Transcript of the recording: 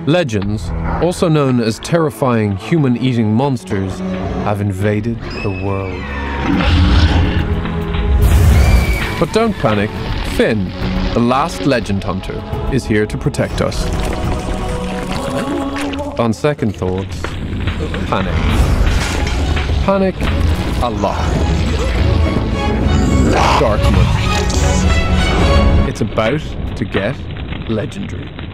Legends, also known as terrifying human-eating monsters, have invaded the world. But don't panic. Finn, the last legend hunter, is here to protect us. On second thoughts, panic. Panic a lot. Darkmouth. It's about to get legendary.